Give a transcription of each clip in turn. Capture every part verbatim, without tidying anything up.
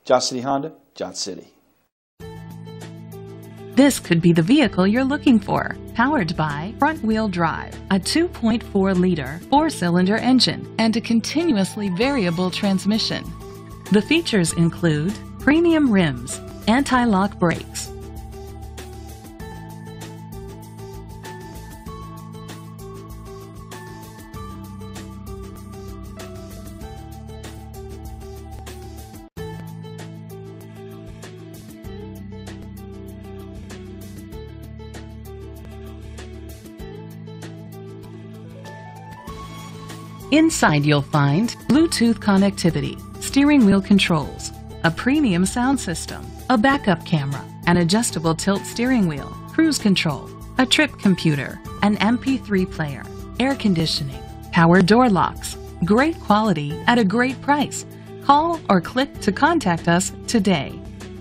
Johnson City Honda, Johnson City. This could be the vehicle you're looking for. Powered by front-wheel drive, a two point four liter four-cylinder engine, and a continuously variable transmission. The features include premium rims, anti-lock brakes, Inside you'll find Bluetooth connectivity, steering wheel controls, a premium sound system, a backup camera, an adjustable tilt steering wheel, cruise control, a trip computer, an M P three player, air conditioning, power door locks. Great quality at a great price. Call or click to contact us today.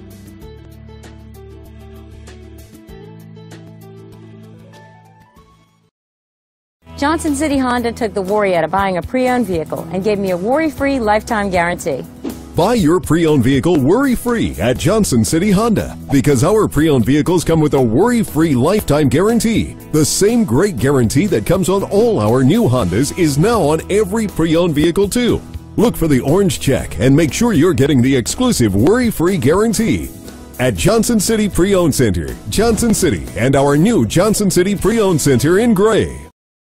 Johnson City Honda took the worry out of buying a pre-owned vehicle and gave me a worry-free lifetime guarantee. Buy your pre-owned vehicle worry-free at Johnson City Honda because our pre-owned vehicles come with a worry-free lifetime guarantee. The same great guarantee that comes on all our new Hondas is now on every pre-owned vehicle too. Look for the orange check and make sure you're getting the exclusive worry-free guarantee. At Johnson City Pre-Owned Center, Johnson City, and our new Johnson City Pre-Owned Center in Gray.